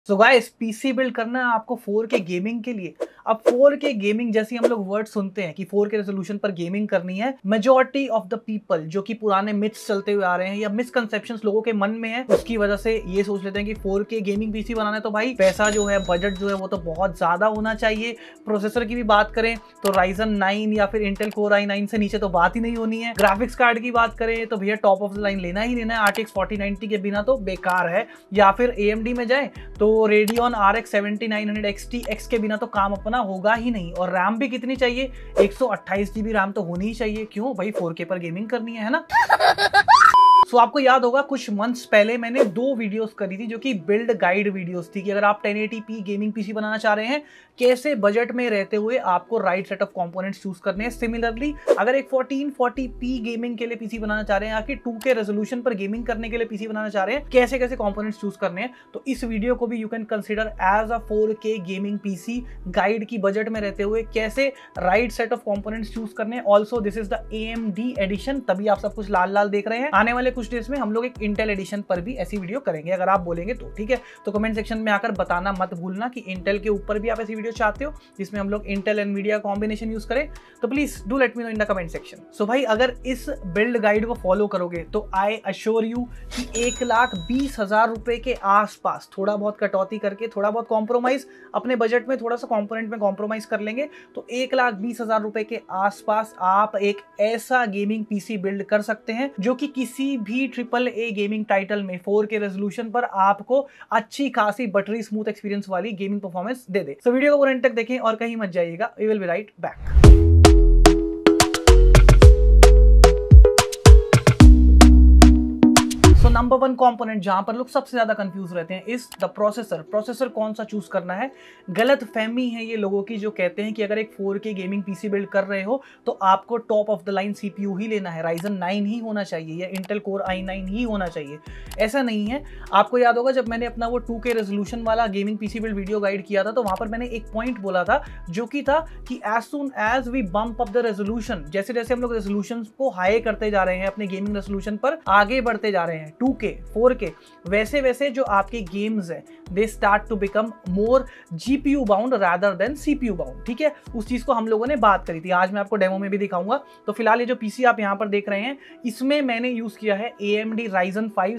So guys, PC build करना है आपको 4K गेमिंग के लिए। अब 4K गेमिंग जैसी हम लोग वर्ड सुनते हैं कि 4K रेजोल्यूशन पर गेमिंग करनी है, मेजॉरिटी ऑफ द पीपल जो कि पुराने मिथ्स चलते हुए आ रहे हैं या मिसकंसेप्शंस लोगों के मन में है, उसकी वजह से ये सोच लेते हैं कि 4K गेमिंग पीसी बनाना है तो भाई पैसा जो है, बजट जो है वो तो बहुत ज्यादा होना चाहिए। प्रोसेसर की भी बात करें तो Ryzen 9 या फिर Intel Core i9 से नीचे तो बात ही नहीं होनी है। ग्राफिक्स कार्ड की बात करें तो भैया टॉप ऑफ द लाइन लेना ही लेना है, RTX 4090 के बिना तो बेकार है। या फिर AMD में जाए तो Radeon RX 7900 XT के बिना तो काम अपना होगा ही नहीं। और रैम भी कितनी चाहिए, 128 GB रैम तो होनी ही चाहिए। क्यों भाई, 4K पर गेमिंग करनी है ना। सो आपको याद होगा कुछ मंथ्स पहले मैंने 2 वीडियोस करी थी जो कि बिल्ड गाइड वीडियोस थी कि अगर आप 1080p गेमिंग पीसी बनाना चाह रहे हैं, कैसे बजट में रहते हुए आपको right set of components choose करने हैं। सिमिलरली अगर एक 1440p गेमिंग के लिए पीसी बनाना चाह रहे हैं या कि 2K रेजोल्यूशन पर गेमिंग करने के लिए पीसी बनाना चाह रहे हैं, कैसे कैसे कंपोनेंट्स चूज करने हैं, तो इस वीडियो को भी you can consider as a 4K gaming PC guide की बजट में रहते हुए कैसे right set of components choose करने हैं। Also this is the AMD edition, तभी आप सब कुछ लाल लाल देख रहे हैं। आने वाले कुछ डेज में हम लोग एक इंटेल एडिशन पर भी ऐसी वीडियो करेंगे, अगर आप बोलेंगे तो। ठीक है, तो कमेंट सेक्शन में आकर बताना मत भूलना कि इंटेल के ऊपर भी आप ऐसी वीडियो चाहते हो जिसमें हम लोग इंटेल एनवीडिया कॉम्बिनेशन यूज करें, तो please do let me know in the comment section. So भाई, अगर इस बिल्ड गाइड को फॉलो करोगे तो आई अश्योर यू कि 1,20,000 रुपए के आसपास थोड़ा बहुत कटौती करके, थोड़ा बहुत कॉम्प्रोमाइज अपने बजट में, थोड़ा सा कॉम्पोनेंट में कॉम्प्रोमाइज कर लेंगे तो 1,20,000 रुपए के आसपास आप एक ऐसा गेमिंग पीसी बिल्ड कर सकते हैं जो कि किसी भी AAA गेमिंग टाइटल में 4K रेजोल्यूशन पर आपको अच्छी खासी बटरी स्मूथ एक्सपीरियंस वाली गेमिंग परफॉर्मेंस दे दे। सो वीडियो को पूरा एंड तक देखें और कहीं मत जाइएगा, we will be right back. Number 1 component जहां पर लोग सबसे ज्यादा कंफ्यूज रहते हैं इज द प्रोसेसर। प्रोसेसर कौन सा चूज करना है, गलत फहमी है ये लोगों की जो कहते हैं कि अगर एक 4K गेमिंग पीसी बिल्ड कर रहे हो तो आपको top of the line CPU ही लेना है, Ryzen 9 ही होना चाहिए या Intel Core i9 ही होना चाहिए। ऐसा नहीं है। आपको याद होगा जब मैंने अपना वो 2K रेजोल्यूशन वाला gaming PC build video guide किया था तो वहां पर मैंने एक पॉइंट बोला था जो कि था कि as soon as we bump up the resolution, जैसे जैसे हम लोग रेजोल्यूशन को हाई करते जा रहे हैं अपने गेमिंग रेजोल्यूशन पर आगे बढ़ते जा रहे हैं 2K 4K, वैसे वैसे जो आपके गेम्स हैं they start to become more GPU bound rather than CPU bound. ठीक है, उस चीज को हम लोगों ने बात करी थी, आज मैं आपको डेमो में भी दिखाऊंगा। तो फिलहाल ये जो पीसी आप यहां पर देख रहे हैं इसमें मैंने यूज किया है AMD Ryzen 5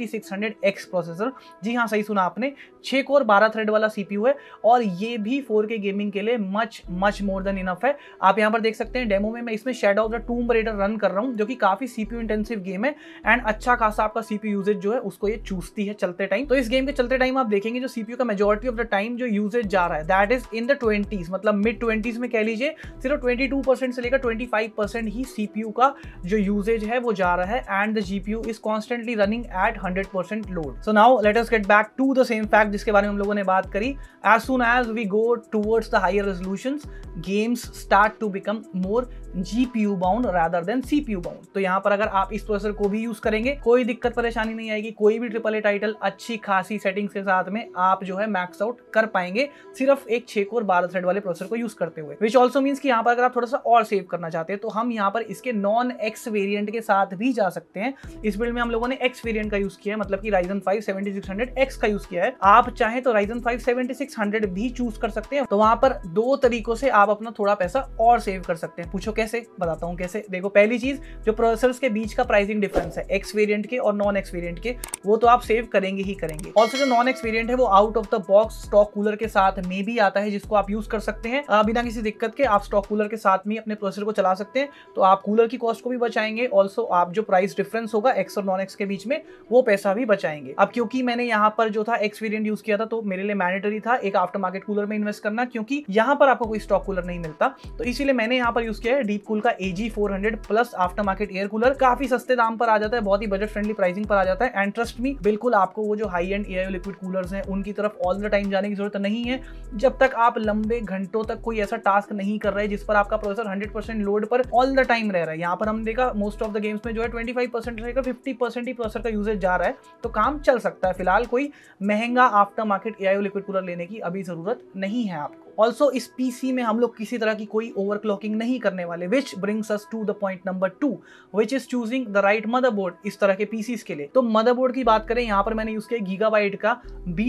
7600X प्रोसेसर। जी हाँ, सही सुना आपने, 6 कोर 12 थ्रेड वाला CPU है और ये भी 4K गेमिंग के लिए much much more than enough है। आप यहां पर देख सकते हैं डेमो में मैं इसमें shadow of the tomb raider run कर रहा हूं जो कि काफी CPU इंटेंसिव गेम है एंड अच्छा खासा आपका CPU यूजेज जो है उसको ये चूसती है चलते टाइम। तो इस गेम के चलते टाइम आप देखेंगे जो CPU का मेजॉरिटी ऑफ द टाइम जो यूजेज जा रहा है that is in the 20s, मतलब मिड 20s में कह लीजिए। सिर्फ 22% से लेकर 25% ही CPU का जो यूजेज है वो जा रहा है and the GPU is constantly running at 100% load. So now let us get back to the same fact जिसके बारे में हम लोगों ने बात करी। As soon as we go towards the higher resolutions, games start to become more GPU bound rather than CPU bound. तो यहाँ पर अगर आप इस प्रोसेसर को भी यूज करेंगे कोई दिक्कत परेशानी नहीं आएगी, कोई भी AAA टाइटल अच्छी खासी सेटिंग्स के साथ में आप जो है मैक्स आउट कर पाएंगे सिर्फ एक 6 कोर 12 थ्रेड वाले प्रोसेसर को यूज करते हुए। विच ऑल्सो मीन्स कि यहाँ पर अगर आप थोड़ा सा और सेव करना चाहते हैं तो हम यहाँ पर इसके नॉन X वेरिएंट के साथ भी जा सकते हैं। इस बिल्ड में हम लोगों ने X वेरिएंट का यूज किया है, मतलब कि Ryzen 5 7600X का यूज किया है। आप चाहें तो Ryzen 5 7600 भी चूज कर सकते हैं। तो वहां पर 2 तरीकों से आप अपना थोड़ा पैसा और सेव कर सकते हैं। पूछो कैसे, बताता हूं कैसे। देखो, पहली चीज जो प्रोसेसर्स के बीच का प्राइसिंग डिफरेंस है X वेरिएंट के और नॉन X वेरिएंट के, वो तो आप सेव करेंगे ही करेंगे। ऑल्सो जो नॉन X वेरिएंट है वो out of the box stock cooler के साथ में भी आता है जिसको आप यूज कर सकते हैं बिना किसी दिक्कत के। आप स्टॉक कूलर के साथ में अपने प्रोसेसर को चला सकते हैं, तो आप कूलर की कॉस्ट को भी बचाएंगे। ऑल्सो आप जो प्राइस डिफरेंस होगा X और नॉन X के बीच में वो पैसा भी बचाएंगे। अब क्योंकि मैंने यहाँ पर जो था X वेरिएंट यूज किया था तो मेरे लिए मैंडेटरी था एक आफ्टर मार्केट कूलर में इन्वेस्ट करना, क्योंकि यहाँ पर आपको कोई स्टॉक कूलर नहीं मिलता। तो इसीलिए मैंने यहाँ पर यूज किया है डीप कूल का AG400 plus after market air cooler. काफी सस्ते दाम पर आ जाता है, बहुत ही बजट फ्रेंडली प्राइसिंग पर आ जाता है एंड ट्रस्ट मी, बिल्कुल आपको वो जो high end AIO liquid coolers हैं उनकी तरफ ऑल द टाइम जाने की जरूरत नहीं है जब तक आप लंबे घंटों तक कोई ऐसा टास्क नहीं कर रहे जिस पर आपका प्रोसेसर 100% लोड पर ऑल द टाइम रह रहा है। यहाँ पर हमने देखा मोस्ट ऑफ द गेम्स में जो है 25% रहेगा, 50% ही प्रोसेसर का यूजेज जा रहा है, तो काम चल सकता है। फिलहाल कोई महंगा after market AIO liquid cooler लेने की अभी जरूरत नहीं है आपको। ऑल्सो इस पीसी में हम लोग किसी तरह की कोई ओवरक्लॉकिंग नहीं करने वाले, which brings us to the point number 2 which is choosing the right motherboard इस तरह के पीसीस के लिए। तो मदरबोर्ड की बात करें, यहाँ पर मैंने यूज किया गीगाबाइट का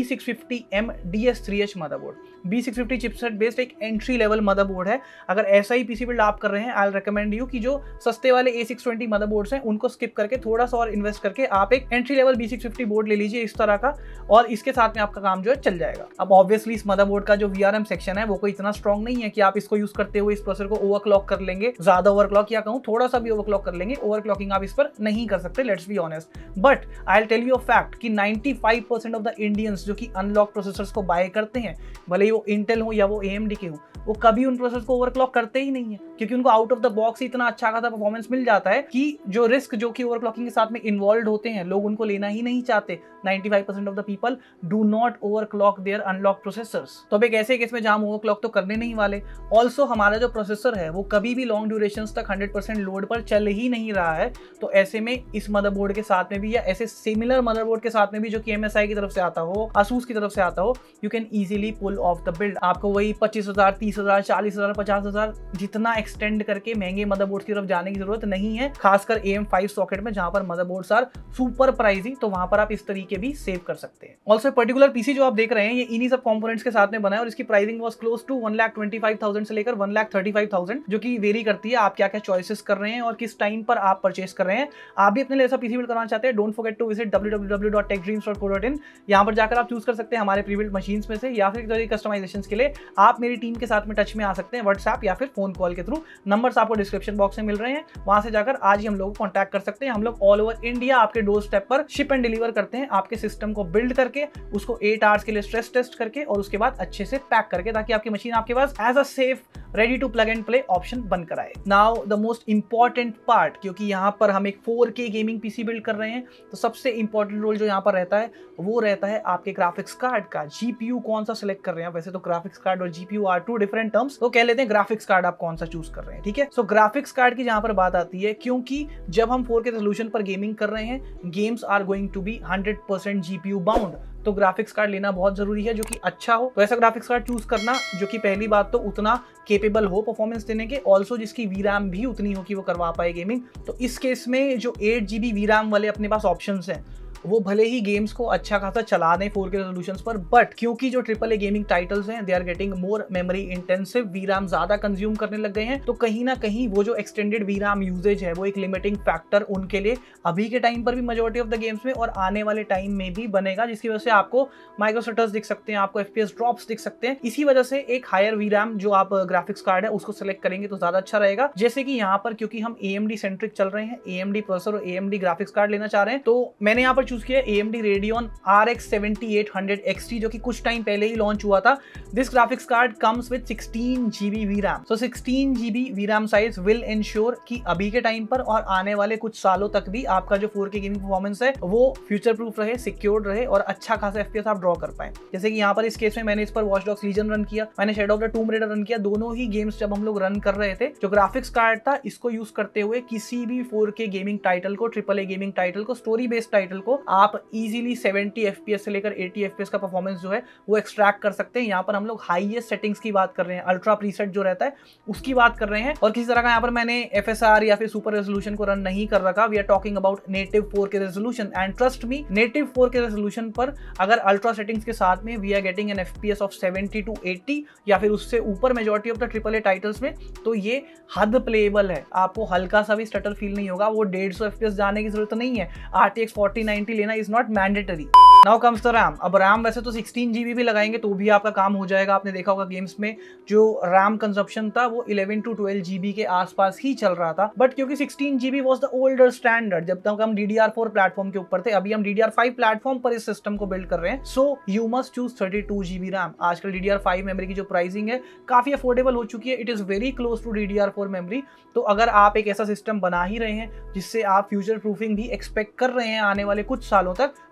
B650M DS3H motherboard. B650 chipset based एक एंट्री लेवल मदरबोर्ड है। अगर ऐसा ही पीसी बिल्ड आप कर रहे हैं, आई रिकमेंड यू कि जो सस्ते वाले A620 मदरबोर्ड्स हैं उनको स्किप करके थोड़ा सा और इन्वेस्ट करके आप एक एंट्री लेवल B650 बोर्ड ले लीजिए इस तरह का, और इसके साथ में आपका काम जो है चल जाएगा। अब ऑब्वियसली इस मदरबोर्ड का जो VRM सेक्शन है वो कोई इतना स्ट्रॉन्ग नहीं है कि आप इसको यूज करते हुए इस प्रोसेसर को ओवरक्लॉक कर लेंगे, ज्यादा ओवरक्लॉक या कहूं थोड़ा सा भी ओवरक्लॉक कर लेंगे। ओवरक्लॉकिंग आप इस पर नहीं कर सकते, let's be honest. But I will tell you a fact कि 95% ऑफ द इंडियंस जो कि अनलॉक प्रोसेसर्स को बाय करते हैं, भले ही वो इंटेल हो या वो AMD के हो, वो कभी उन प्रोसेसर को ओवरक्लॉक करते ही नहीं है, क्योंकि उनको आउट ऑफ द बॉक्स इतना अच्छा खासा परफॉर्मेंस मिल जाता है कि जो रिस्क जो कि ओवरक्लॉकिंग के साथ में इन्वॉल्व होते हैं, लोग उनको लेना ही नहीं चाहते। 95% of the people do not overclock their unlock processors. तो अब एक ऐसे केस में जहां हम ओवरक्लॉक तो करने नहीं वाले। ऑल्सो हमारा जो प्रोसेसर है वो कभी भी लॉन्ग ड्यूरेशन तक 100% लोड पर चल ही नहीं रहा है। तो ऐसे में इस मदरबोर्ड के साथ में भी या ऐसे सिमिलर मदरबोर्ड के साथ में भी जो कि MSI की तरफ से आता हो, ASUS की तरफ से आता हो, you can easily pull off the build. आपको वही 25,000, 30,000, 40,000, 50,000 जितना एक्सटेंड करके महंगे मदरबोर्ड की तरफ जाने की जरूरत नहीं है, खासकर AM5 सॉकेट में जहां पर मदरबोर्ड्स आर सुपर प्राइजी। तो वहां पर आप इस तरीके भी सेव कर सकते हैं। ऑल्सो पर्टिकुलर पीसी जो आप देख रहे हैं ये इन्हीं सब कंपोनेंट्स के साथ में बना है और इसकी प्राइसिंग वाज क्लोज टू 1,25,000 से लेकर 1,35,000, जो कि वेरी करती है आप क्या क्या चॉइसेस कर रहे हैं और किस टाइम पर आप परचेस कर रहे हैं। आप भी अपने लिए ऐसा पीसी बिल्ड करना चाहते हैं, don't forget to visit www.techdreams.co.in। यहाँ पर जाकर आप चूज कर सकते हैं हमारे प्री बिल्ड मशीन्स में से, या फिर कस्टमाइजेशन के लिए आप मेरी टीम के साथ में टच में आ सकते हैं व्हाट्सएप या फिर फोन कॉल के थ्रू। नंबर्स आपको डिस्क्रिप्शन बॉक्स में मिल रहे हैं, वहां से जाकर आज ही हम लोग को कॉन्टैक्ट कर सकते हैं। हम लोग ऑल ओवर इंडिया आपके डोर स्टेप पर शिप एंड डिलीवर करते हैं, आपके सिस्टम को बिल्ड करके उसको 8 आवर्स के लिए स्ट्रेस टेस्ट करके और उसके बाद अच्छे से पैक करके, ताकि आपकी मशीन आपके पास as a safe ready to plug and play option बनकर आए। Now the most important part, क्योंकि यहाँ पर हम एक 4K गेमिंग पीसी बिल्ड कर रहे हैं, तो सबसे इंपॉर्टेंट रोल जो यहाँ पर रहता है वो रहता है आपके ग्राफिक्स कार्ड का। GPU कौन सा सिलेक्ट कर रहे हैं, वैसे तो ग्राफिक्स कार्ड और GPU आर 2 डिफरेंट टर्म्स, तो कह लेते हैं ग्राफिक्स कार्ड आप कौन सा चूज कर रहे हैं, ठीक है। सो ग्राफिक्स कार्ड की जहां पर बात आती है, क्योंकि जब हम 4K रेजोल्यूशन पर गेमिंग कर रहे हैं, games are going to be 100% GPU bound, तो ग्राफिक्स कार्ड लेना बहुत जरूरी है जो कि अच्छा हो। तो ऐसा ग्राफिक्स कार्ड चूज करना जो कि पहली बात तो उतना केपेबल हो परफॉर्मेंस देने के, ऑल्सो जिसकी VRAM भी उतनी हो कि वो करवा पाए गेमिंग। तो इस केस में जो 8GB VRAM वाले अपने पास ऑप्शंस हैं, वो भले ही गेम्स को अच्छा खासा चला दें 4K रेजोल्यूशंस पर, बट क्योंकि जो AAA गेमिंग टाइटल्स हैं they are getting more memory intensive, VRAM ज्यादा कंज्यूम करने लग गए हैं, तो कहीं ना कहीं वो जो एक्सटेंडेड VRAM यूजेज है वो एक लिमिटिंग फैक्टर उनके लिए अभी के टाइम पर भी मेजॉरिटी ऑफ द गेम्स में और आने वाले टाइम में भी बनेगा, जिसकी वजह से आपको माइक्रो शटर्स दिख सकते हैं, आपको FPS ड्रॉप्स दिख सकते हैं। इसी वजह से एक हायर VRAM जो आप ग्राफिक्स कार्ड है उसको सिलेक्ट करेंगे तो ज्यादा अच्छा रहेगा। जैसे कि यहाँ पर क्योंकि हम AMD सेंट्रिक चल रहे हैं, AMD प्रोसेसर और AMD ग्राफिक्स कार्ड लेना चाह रहे हैं, तो मैंने यहाँ पर चूज किया AMD Radeon RX 7800 XT, जो कि कुछ टाइम पहले ही लॉन्च हुआ था। This graphics card comes with 16GB VRAM। So 16GB VRAM size will ensure कि अभी के टाइम पर और आने वाले कुछ सालों तक भी आपका जो 4K गेमिंग परफॉर्मेंस है वो फ्यूचर प्रूफ रहे, सिक्योर्ड रहे और अच्छा खासा FPS आप ड्रॉ कर पाए। जैसे कि यहाँ पर इस केस में मैंने इस पर वॉच डॉग्स लीजन रन किया, मैंने shadow of the tomb raider run किया। दोनों ही गेम्स जब हम लोग रन कर रहे थे, जो ग्राफिक्स कार्ड था इसको यूज करते हुए किसी भी 4K गेमिंग टाइटल को, AAA गेमिंग टाइटल को, स्टोरी बेस्ड टाइटल को आप इजीली 70 FPS से लेकर 80 FPS का परफॉर्मेंस जो है वो एक्सट्रैक्ट कर सकते हैं। यहाँ पर हम लोग हाईएस्ट सेटिंग्स की बात कर रहे हैं, अल्ट्रा प्रीसेट जो रहता है उसकी बात कर रहे हैं, और किसी तरह का यहाँ पर मैंने FSR या फिर सुपर रेजोल्यूशन को रन नहीं कर रखा। We are talking about native 4K resolution, and trust me, native 4K resolution पर अगर अल्ट्रा सेटिंग्स के साथ में we are getting an FPS of 70 to 80 या फिर उससे ऊपर majority of the AAA titles में, तो ये हद प्लेएबल है। आपको हल्का सा भी स्टटर फील नहीं होगा। वो 150 FPS जाने की जरूरत नहीं है। RTX 4090 लेना is not mandatory. Now comes the RAM. अब रैम वैसे तो 16GB भी लगाएंगे तो भी आपका काम हो जाएगा। आपने देखा होगा गेम्स में जो रैम कंजप्शन था वो 11 to 12GB के आसपास ही चल रहा था, बट क्योंकि 16GB was the older standard जब तक हम DDR4 प्लेटफॉर्म के ऊपर थे, अभी हम DDR5 प्लेटफॉर्म पर इस सिस्टम को बिल्ड कर रहे हैं, so you must choose 32GB RAM. आजकल DDR5 मेमोरी की जो प्राइसिंग है काफी अफोर्डेबल हो चुकी है, it is very close to DDR4 memory. तो अगर आप एक ऐसा सिस्टम बना ही रहे हैं जिससे आप फ्यूचर प्रूफिंग भी एक्सपेक्ट कर रहे हैं आने वाले कुछ सालों तक,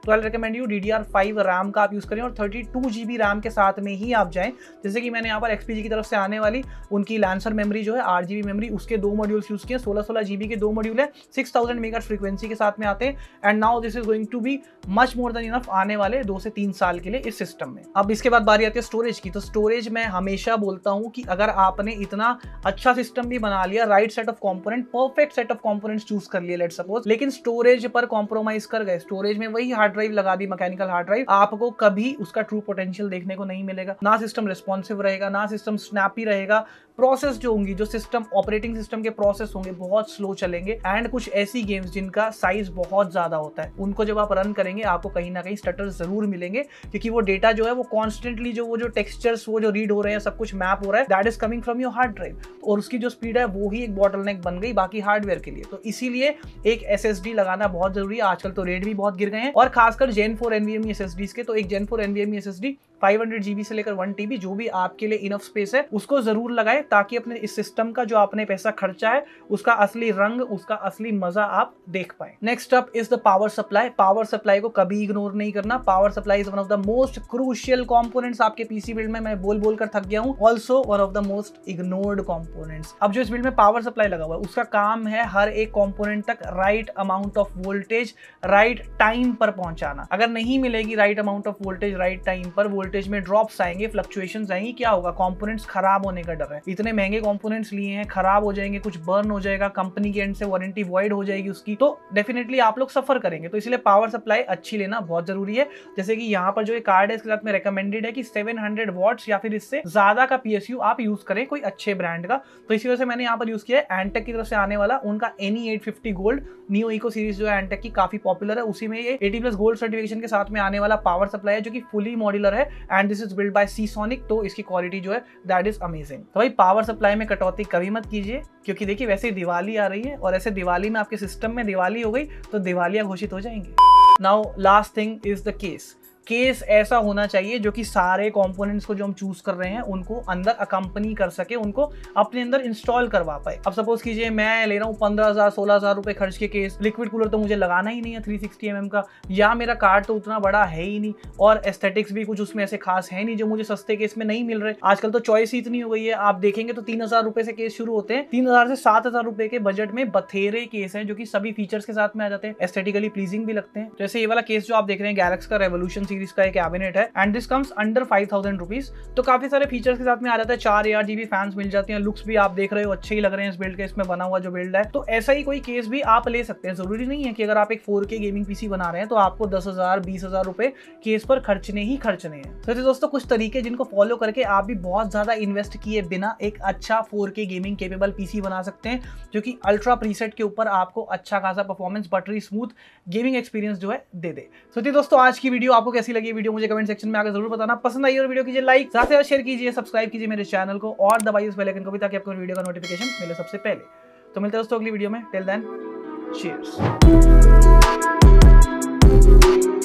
तो I recommend you DDR5 RAM का आप यूज करें और 32 GB रैम के साथ में ही आप जाएं। जैसे कि मैंने यहाँ पर XPG की तरफ से आने वाली उनकी लैंसर मेमोरी जो है 8 GB मेमोरी, उसके 2 मॉड्यूल्स यूज किए, 16 GB के 2 मॉड्यूल है, 6000 मेगाहर्ट्ज फ्रीक्वेंसी के साथ में आते हैं। And now this is going to be much more than enough आने वाले 2 से 3 साल के लिए इस सिस्टम में। अब इसके बाद बारी आती है स्टोरेज की। तो स्टोरेज मैं हमेशा बोलता हूं कि अगर आपने इतना अच्छा सिस्टम भी बना लिया, right set of component, perfect set of components choose कर लिए लेट्स सपोज, लेकिन स्टोरेज पर कॉम्प्रोमाइज कर गए, स्टोरेज में वही हार्ड ड्राइव लगा दी, मैकेनिकल हार्ड ड्राइव, आपको कभी उसका ट्रू पोटेंशियल देखने को नहीं मिलेगा। ना सिस्टम रिस्पॉन्सिव रहेगा, ना सिस्टम स्नैपी रहेगा, प्रोसेस जो होंगी, जो सिस्टम ऑपरेटिंग सिस्टम के प्रोसेस होंगे बहुत स्लो चलेंगे। एंड कुछ ऐसी गेम्स जिनका साइज बहुत ज्यादा होता है, उनको जब आप रन करेंगे आपको कहीं ना कहीं स्टटर जरूर मिलेंगे, क्योंकि वो डेटा जो है वो कॉन्स्टेंटली जो टेक्सचर्स वो जो रीड हो रहे हैं, सब कुछ मैप हो रहा है, that is coming from your hard drive, और उसकी जो स्पीड है वो ही एक बॉटलनेक बन गई बाकी हार्डवेयर के लिए। तो इसीलिए एक SSD लगाना बहुत जरूरी है। आजकल तो रेट भी बहुत गिर गए हैं, और खासकर Gen 4 NVMe SSDs के। तो एक Gen 4 NVMe SSD 500 GB से लेकर 1 TB जो भी आपके लिए इनफ स्पेस है उसको जरूर लगाए, ताकि अपने इस सिस्टम का जो आपने पैसा खर्चा है उसका असली रंग, उसका असली मजा आप देख पाए। Next up is the power supply. Power supply को कभी इग्नोर नहीं करना। Power supply is one of the most crucial components आपके पीसी बिल्ड में। मैं बोल कर थक गया हूं, also one of the most ignored components. अब जो इस बिल्ड में पावर सप्लाई लगा हुआ है उसका काम है हर एक कंपोनेंट तक right amount of voltage right time पर पहुंचाना। अगर नहीं मिलेगी right amount of voltage right time पर, वोल्टेज में ड्रॉप्स आएंगे, फ्लक्चुएशंस आएंगी, क्या होगा? कंपोनेंट्स खराब होने का डर है। इतने महंगे कंपोनेंट्स लिए हैं, खराब हो जाएंगे, कुछ बर्न हो जाएगा, कंपनी के एंड से वारंटी वॉइड हो जाएगी उसकी, तो डेफिनेटली आप लोग सफर करेंगे। तो इसलिए पावर सप्लाई अच्छी लेना बहुत जरूरी है। जैसे कि यहाँ पर जो एक कार्ड है इसके साथ में रिकमेंडेड है कि 700 वॉट्स या फिर इससे ज्यादा का PSU आप यूज करें कोई अच्छे ब्रांड का। तो इसी वजह से मैंने यहाँ पर यूज किया है एंटेक की तरफ से आने वाला उनका NE850 gold. Neo eco series जो है एंटेक की काफी पॉपुलर है, उसी में ये 80+ गोल्ड सर्टिफिकेशन के साथ में आने वाला पावर सप्लाई है जो कि फुली मॉड्यूलर है and this is build by Seasonic. तो इसकी क्वालिटी जो है दैट इज अमेजिंग। तो भाई पावर सप्लाई में कटौती कभी मत कीजिए, क्योंकि देखिए वैसे दिवाली आ रही है और ऐसे दिवाली में आपके सिस्टम में दिवाली हो गई तो दिवालियां घोषित हो जाएंगी। Now last thing is the case ऐसा होना चाहिए जो कि सारे कंपोनेंट्स को जो हम चूज कर रहे हैं उनको अंदर अकम्पनी कर सके, उनको अपने अंदर इंस्टॉल करवा पाए। अब सपोज कीजिए मैं ले रहा हूँ 15,000-16,000 रुपए खर्च के केस, लिक्विड कूलर तो मुझे लगाना ही नहीं है 360 mm का, या मेरा कार्ड तो उतना बड़ा है ही नहीं और एस्थेटिक्स भी कुछ उसमें ऐसे खास है नहीं जो मुझे सस्ते केस में नहीं मिल रहे। आजकल तो चॉइस ही इतनी हो गई है, आप देखेंगे तो 3,000 रुपए से केस शुरू होते हैं। 3,000 से 7,000 रुपए के बजट में बथेरे केस हैं जो कि सभी फीचर्स के साथ में आ जाते हैं, एस्थेटिकली प्लीजिंग भी लगते हैं। जैसे ये वाला केस जो आप देख रहे हैं गैलेक्स का रेवोल्यूशन सीरीज का एक कैबिनेट है and this comes under 5,000 rupees. तो काफी सारे फीचर्स के साथ में आ जाता है, 4 ARGB फैंस मिल जाती हैं, लुक्स भी आप देख रहे हो अच्छे ही लग रहे हैं इस बिल्ड के, इसमें बना हुआ जो बिल्ड है। तो ऐसा ही कोई केस भी आप ले सकते हैं। जरूरी नहीं है कि अगर आप एक 4K गेमिंग पीसी बना रहे हैं तो आपको 10,000 20,000 रुपए केस पर खर्चने ही खर्चने हैं। तो दोस्तों कुछ तरीके जिनको फॉलो करके आप भी बहुत ज्यादा इन्वेस्ट किए बिना एक अच्छा 4K गेमिंग केपेबल पीसी बना सकते हैं जो कि अल्ट्रा प्रीसेट के ऊपर आपको अच्छा खासा performance, buttery smooth gaming experience जो है दे दे। तो दोस्तों आज की वीडियो आपको कैसी लगी? वीडियो मुझे कमेंट सेक्शन में आकर जरूर बताना। पसंद आई और वीडियो कीजिए लाइक, साथ ही शेयर कीजिए, सब्सक्राइब कीजिए मेरे चैनल को और दबाइए उस बेल आइकन को भी, ताकि आपको वीडियो का नोटिफिकेशन मिले सबसे पहले। तो मिलते हैं दोस्तों अगली वीडियो में। Till then, cheers.